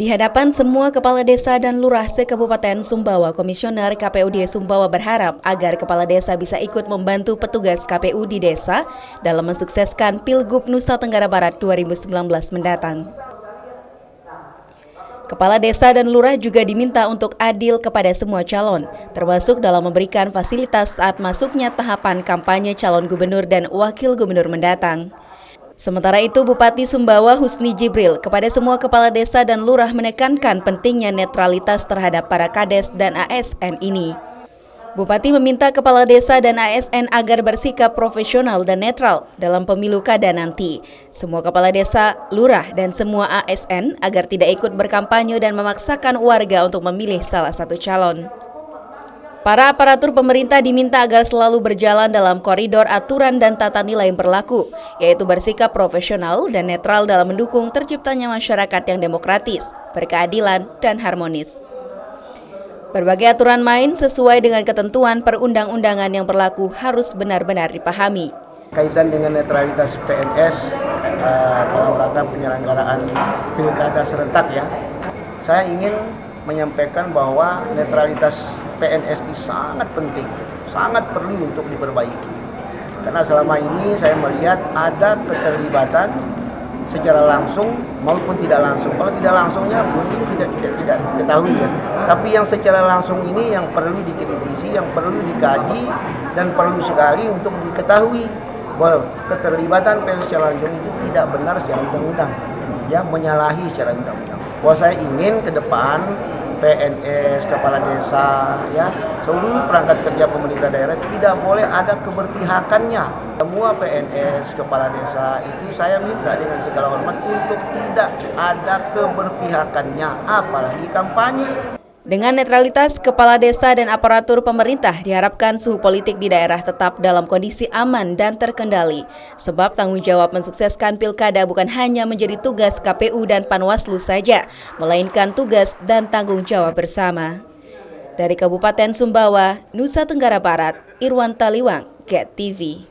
Di hadapan semua kepala desa dan lurah se-Kabupaten Sumbawa, Komisioner KPUD Sumbawa berharap agar kepala desa bisa ikut membantu petugas KPU di desa dalam mensukseskan Pilgub Nusa Tenggara Barat 2019 mendatang. Kepala desa dan lurah juga diminta untuk adil kepada semua calon, termasuk dalam memberikan fasilitas saat masuknya tahapan kampanye calon gubernur dan wakil gubernur mendatang. Sementara itu, Bupati Sumbawa Husni Jibril kepada semua kepala desa dan lurah menekankan pentingnya netralitas terhadap para kades dan ASN ini. Bupati meminta kepala desa dan ASN agar bersikap profesional dan netral dalam pemilu kada nanti. Semua kepala desa, lurah, dan semua ASN agar tidak ikut berkampanye dan memaksakan warga untuk memilih salah satu calon. Para aparatur pemerintah diminta agar selalu berjalan dalam koridor aturan dan tata nilai yang berlaku, yaitu bersikap profesional dan netral dalam mendukung terciptanya masyarakat yang demokratis, berkeadilan, dan harmonis. Berbagai aturan main sesuai dengan ketentuan perundang-undangan yang berlaku harus benar-benar dipahami. Kaitan dengan netralitas PNS dalam rangka penyelenggaraan pilkada serentak ya, saya ingin menyampaikan bahwa netralitas PNS ini sangat penting, sangat perlu untuk diperbaiki. Karena selama ini saya melihat ada keterlibatan secara langsung maupun tidak langsung. Kalau tidak langsungnya mungkin tidak ketahui ya. Tapi yang secara langsung ini yang perlu dikritisi, yang perlu dikaji dan perlu sekali untuk diketahui bahwa keterlibatan PNS secara langsung itu tidak benar secara undang-undang, ya menyalahi secara undang-undang. Bahwa saya ingin ke depan PNS, kepala desa, ya seluruh perangkat kerja pemerintah daerah tidak boleh ada keberpihakannya. Semua PNS, kepala desa itu saya minta dengan segala hormat untuk tidak ada keberpihakannya, apalagi kampanye. Dengan netralitas kepala desa dan aparatur pemerintah diharapkan suhu politik di daerah tetap dalam kondisi aman dan terkendali. Sebab tanggung jawab mensukseskan pilkada bukan hanya menjadi tugas KPU dan Panwaslu saja, melainkan tugas dan tanggung jawab bersama. Dari Kabupaten Sumbawa, Nusa Tenggara Barat, Irwan Taliwang, GET TV.